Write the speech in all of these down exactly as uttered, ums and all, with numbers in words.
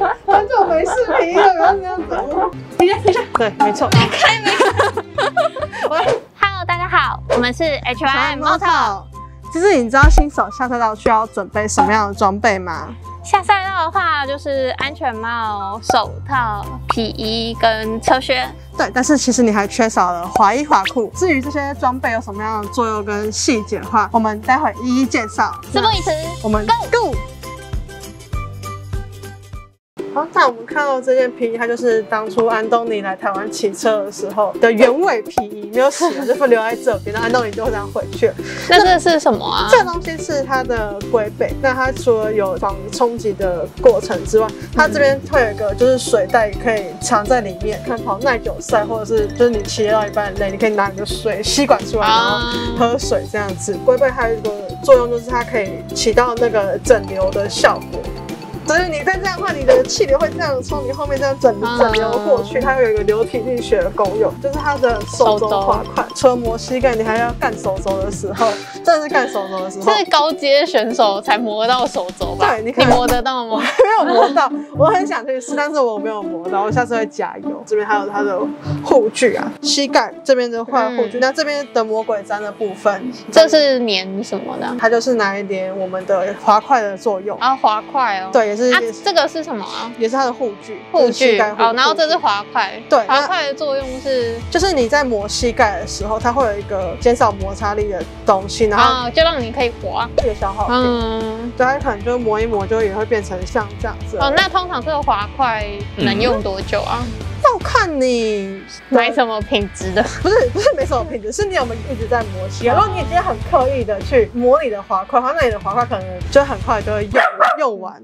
很久没视频了，不要这样子。等一下，等一下，对，没错。 开没？Hello， 大家好，我们是 H Y M Moto。 其实你知道新手下赛道需要准备什么样的装备吗？ 下赛道的话，就是安全帽、手套、皮衣跟车靴。 对，但是其实你还缺少了滑衣滑裤。至于这些装备有什么样的作用跟细节的话，我们待会一一介绍。 事不宜迟， 我们 Go Go！ 好，那我们看到这件皮衣，它就是当初安东尼来台湾骑车的时候的原味皮衣，没有洗了，就留在这边。那安东尼就会这样回去了。 那这是什么啊？ 这个东西是它的龟背，那它除了有防冲击的过程之外，它这边会有一个就是水袋可以藏在里面，看跑耐久赛或者是就是你骑到一半很累，你可以拿你的水吸管出来，然后喝水这样子。龟背还有一个作用就是它可以起到那个整流的效果。所以你再这样的话，你的气流会这样从你后面这样整整流过去，它会有一个流体力学的功用，就是它的手肘滑块。除了磨膝盖，你还要干手肘的时候，真的是干手肘的时候， 这是高阶选手才磨到手肘吧？ 对，你你磨得到吗？ 我没有磨到，我很想去试，但是我没有磨到，我下次会加油。这边还有它的护具啊，膝盖这边的话护具，嗯、那这边的魔鬼毡的部分， 这是粘什么的？ 它就是拿来粘我们的滑块的作用啊，滑块哦， 对。也是， 啊，这个是什么啊？ 也是它的护具， 护具哦。然后这是滑块， 对， 滑块的作用是， 就是你在磨膝盖的时候，它会有一个减少摩擦力的东西，然后、 哦、就让你可以滑， 越消耗。嗯，对，它可能就磨一磨，就也会变成像这样子。 哦，那通常这个滑块能用多久啊？ 要看你买什么品质的， 不是不是没什么品质，是你有没有一直在磨膝盖。如果你今天很刻意的去磨你的滑块，那你的滑块可能就很快就会用用完。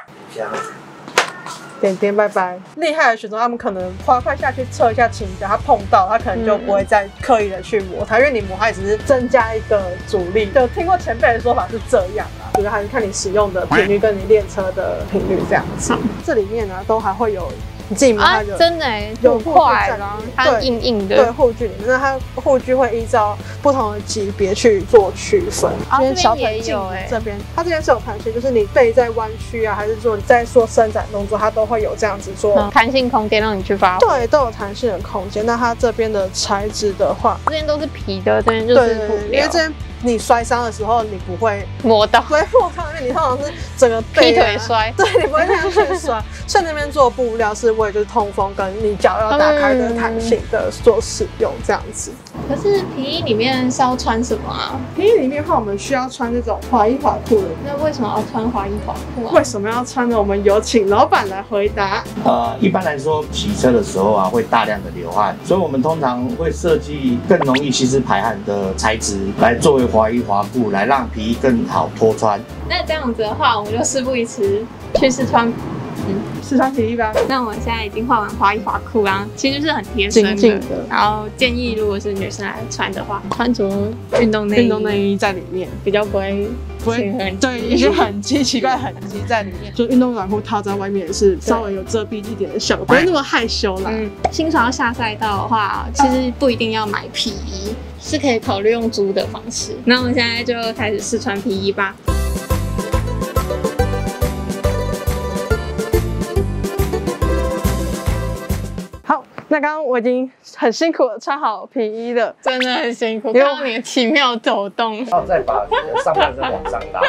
点点拜拜。厉害的选手，他们可能滑块下去测一下倾角，他碰到他可能就不会再刻意的去磨它，因为你磨它只是增加一个阻力。有听过前辈的说法是这样啊，主要还是看你使用的频率跟你练车的频率这样子。这里面呢都还会有。你自己摸它就、 啊、真的哎，有块啦，它硬硬的。 对，护具里面，那它护具会依照不同的级别去做区分。 啊， 这边小腿也有哎， 这边它这边是有弹性，就是你背在弯曲啊，还是说你在做伸展动作，它都会有这样子做、 嗯、弹性空间让你去发挥。 对，都有弹性的空间。那它这边的材质的话， 这边都是皮的，这边就是布料。 因为这边你摔伤的时候，你不会磨到， 不会磨到，因为你通常是整个背、 啊、劈腿摔， 对，你不会这样去摔。所以那边做布料是为就是通风跟你脚要打开的弹性的做使用这样子。 可是皮衣里面是要穿什么啊？ 皮衣里面的话，我们需要穿这种滑衣滑裤的。 那为什么要穿滑衣滑裤啊？ 为什么要穿呢？我们有请老板来回答。 呃，一般来说，骑车的时候啊，会大量的流汗，所以我们通常会设计更容易吸湿排汗的材质，来作为滑衣滑裤，来让皮衣更好脱穿。 那这样子的话，我们就事不宜迟，去试穿。 嗯，试穿皮衣吧。 那我们现在已经换完滑衣滑裤啦，其实就是很贴身的。 紧紧的。 然后建议，如果是女生来穿的话，穿着运动内衣， 运动内衣在里面， 比较不会不会对一些痕迹、奇怪痕迹在里面。就运动短裤套在外面也是稍微有遮蔽一点的效果，不会那么害羞啦。 嗯，新手要下赛道的话，其实不一定要买皮衣，是可以考虑用租的方式。那我们现在就开始试穿皮衣吧。 那刚刚我已经很辛苦的穿好皮衣了， 真的很辛苦，看到你的奇妙抖动。 然后再把上半身往上拉。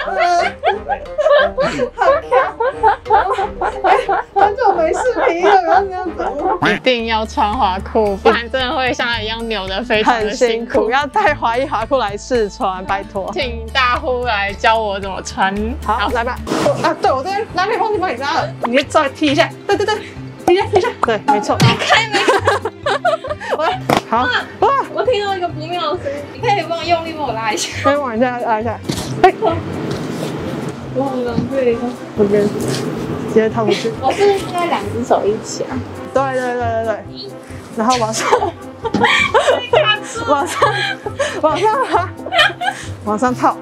很久没视频了，不要这样子。 一定要穿滑裤，不然真的会像他一样扭得非常的辛苦。 要带滑衣滑裤来试穿，拜托。 请大呼来教我怎么穿。 好，好来吧。啊，对，我这边拉链忘记帮你拉了，你再踢一下。对对对。停下，停下，对，没错。 开没？ 好，哇！ 我听到一个不妙的声音，你可以帮我用力帮我拉一下。 可以往下拉一下。哎， 我好狼狈。 这边直接套回去。 我是应该两只手一起啊。 对对对对对。然后往上，往上，往上拉，往上套。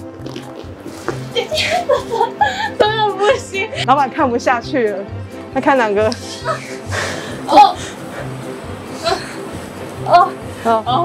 真的不行。 老板看不下去了。他看两个， 哦，哦， 哦哦，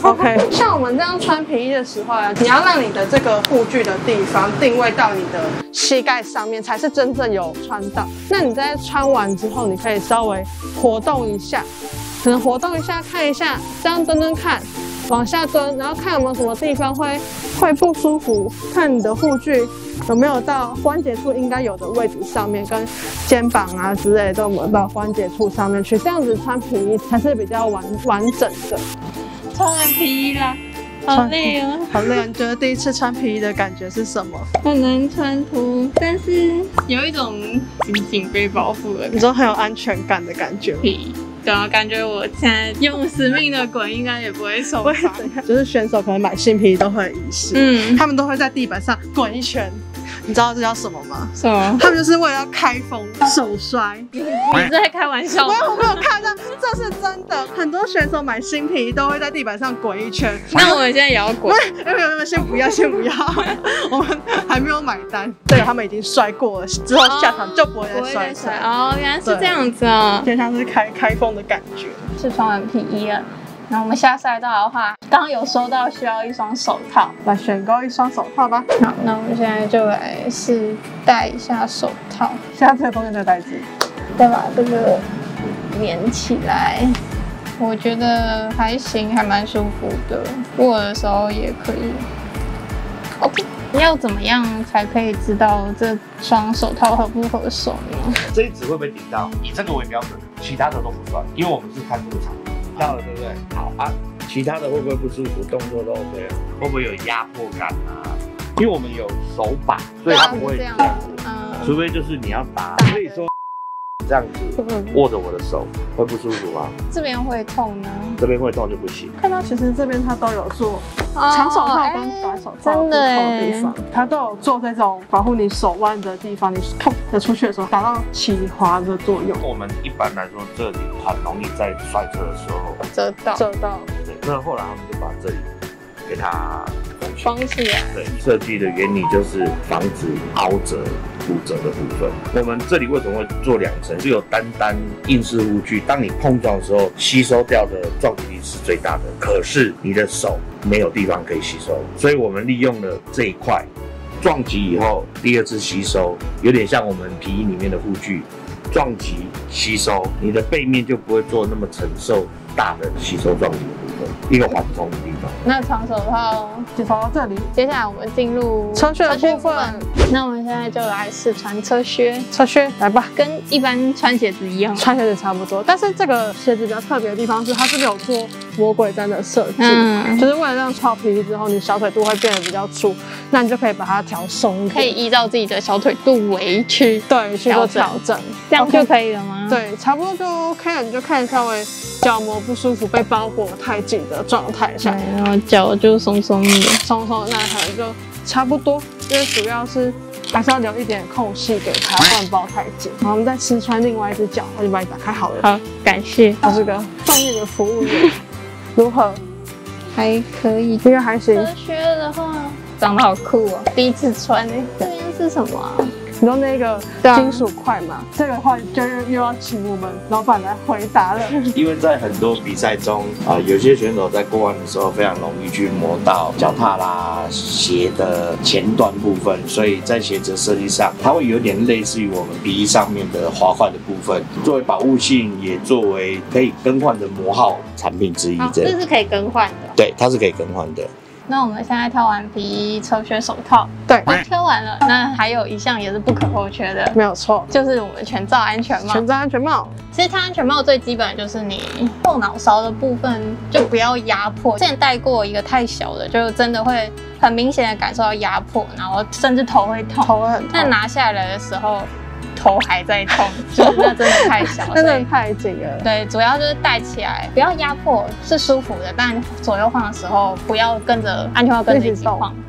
OK， 像我们这样穿皮衣的时候啊，你要让你的这个护具的地方定位到你的膝盖上面，才是真正有穿到。那你在穿完之后，你可以稍微活动一下，可能活动一下看一下，这样蹲蹲看，往下蹲，然后看有没有什么地方会会不舒服，看你的护具有没有到关节处应该有的位置上面，跟肩膀啊之类的都有没有到关节处上面去，这样子穿皮衣才是比较完完整的。 穿完皮衣啦，好累哦， 好累啊！你觉得第一次穿皮衣的感觉是什么？ 很难穿脱，但是有一种紧紧被包覆的感觉。 你说很有安全感的感觉。 皮对啊，感觉我现在用死命的滚，应该也不会受伤。 就是选手可能买新皮衣都会很仪式，嗯，他们都会在地板上滚一圈。你知道这叫什么吗？ 什么？ 他们就是为了要开封手摔。 你你在开玩笑吗？ 我没有看到，这是真的。很多选手买新皮衣都会在地板上滚一圈。 那我们现在也要滚？ 没有没有，先不要，先不要，我们还没有买单。对，他们已经摔过了，之后下场就不会再摔摔。 哦，原来是这样子啊， 就像是开开封的感觉。 是穿完皮衣了。那我们下赛道的话，刚刚有收到需要一双手套， 来选购一双手套吧。 好，那我们现在就来试戴一下手套。 现在这个中间这个带子， 再把这个连起来，我觉得还行，还蛮舒服的。握的时候也可以。OK， 要怎么样才可以知道这双手套合不合手呢？ 这一指会不会顶到？以这个为标准，其他的都不算，因为我们是看入场。到了对不对？好啊，其他的会不会不舒服？动作都 OK 啊？会不会有压迫感啊？因为我们有手把，所以它不会这样子。嗯，除非就是你要打，所以说这样子握着我的手会不舒服吗？ 这边会痛呢？ 这边会痛就不行。 看到其实这边它都有做长手套跟短手套不同的地方，它都有做这种保护你手腕的地方，你痛的出去的时候达到起滑的作用。 我们一般来说这里很容易在摔车的时候折到， 折到。 对，那后来他们就把这里给它封起来。 对，设计的原理就是防止凹折、骨折的部分。我们这里为什么会做两层？是有单单硬式护具，当你碰撞的时候，吸收掉的撞击力是最大的。可是你的手没有地方可以吸收，所以我们利用了这一块，撞击以后第二次吸收，有点像我们皮衣里面的护具，撞击吸收，你的背面就不会做那么承受大的吸收撞击的部分，一个缓冲的地方。 那长手套就从到这里， 接下来我们进入车靴的部分。 那我们现在就来试穿车靴， 车靴来吧， 跟一般穿鞋子一样， 穿鞋子差不多。但是这个鞋子比较特别的地方是，它是有做魔鬼毡的设计，嗯，就是为了让穿皮衣之后，你小腿肚会变得比较粗，那你就可以把它调松一点， 可以依照自己的小腿肚围去对去做调整， 这样就可以了吗？ 对，差不多就 OK 了，你就看稍微脚膜不舒服、被包裹太紧的状态下， 然后脚就松松的， 松松，那可能就差不多，因为主要是还是要留一点空隙给它，不然包太紧。然后我们再试穿另外一只脚，我就把你打开好了。 好，感谢。 我是个专业的服务员，如何？ 还可以， 应该还行。 车靴的话，长得好酷哦，第一次穿诶。这边是什么啊？ 你说那个金属块嘛，这个话就又要请我们老板来回答了。 因为在很多比赛中啊、呃，有些选手在过弯的时候非常容易去磨到脚踏啦、鞋的前段部分，所以在鞋子设计上，它会有点类似于我们皮衣上面的滑块的部分，作为保护性，也作为可以更换的磨耗产品之一。 这这是可以更换的。 对，它是可以更换的。 那我们现在挑完皮衣、车靴、手套， 对， 挑完了。那还有一项也是不可或缺的， 没有错， 就是我们全罩安全帽。 全罩安全帽， 其实它安全帽最基本的就是你后脑勺的部分就不要压迫。之前戴过一个太小的，就真的会很明显的感受到压迫，然后甚至头会痛。 头会很痛。 那拿下来的时候，头还在痛，就是那真的太小， 真的太紧了。 对，主要就是戴起来不要压迫，是舒服的，但左右晃的时候不要跟着安全帽跟着一起晃。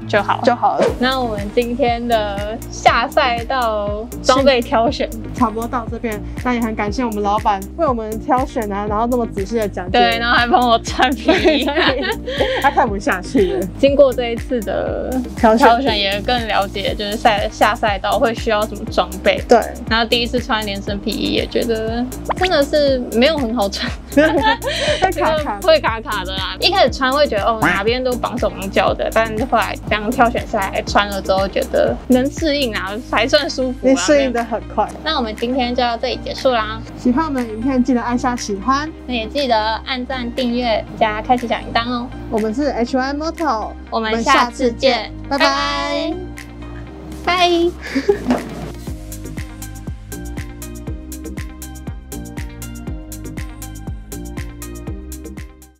就好就好了。 那我们今天的下赛道装备挑选差不多到这边，那也很感谢我们老板为我们挑选啊，然后那么仔细的讲解， 对，然后还帮我穿皮衣， 他看不下去了。 经过这一次的挑选挑选，也更了解就是赛下赛道会需要什么装备。 对， 然后第一次穿连身皮衣，也觉得真的是没有很好穿， 会卡卡， 会卡卡的啦。一开始穿会觉得哦哪边都绑手绑脚的，但后来这样挑选下来穿了之后，觉得能适应啊，还算舒服啊。 你适应的很快。 那我们今天就到这里结束啦。 喜欢我们的影片，记得按下喜欢， 那也记得按赞、订阅加开启小铃铛哦。 我们是 H Y Moto， 我们下次见， 拜拜， 拜。